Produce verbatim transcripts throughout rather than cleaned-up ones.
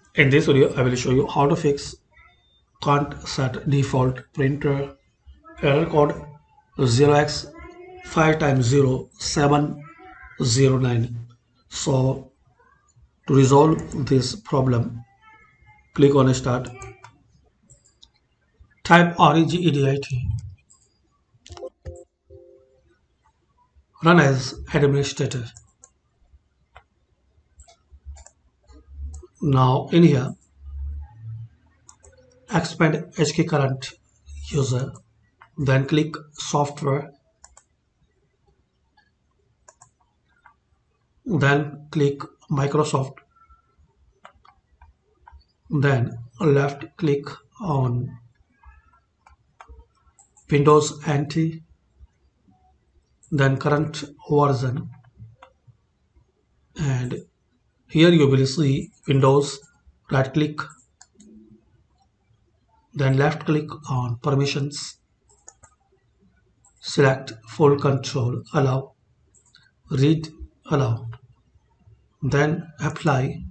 In this video, I will show you how to fix can't set default printer error code zero x five times zero seven zero nine. So to resolve this problem, click on Start, type regedit, run as administrator. Now in here, expand H K current user, then click software, then click Microsoft, then left click on Windows N T, then current version, and here you will see Windows. Right click, then left click on permissions, select full control, allow, read, allow, then apply,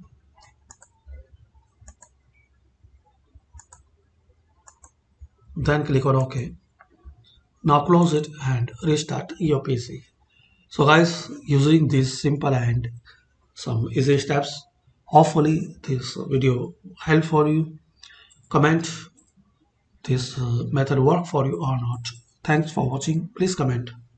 then click on OK. Now close it and restart your P C. So guys, using this simple and some easy steps, hopefully this video help for you. Comment this uh, method work for you or not. Thanks for watching. Please comment.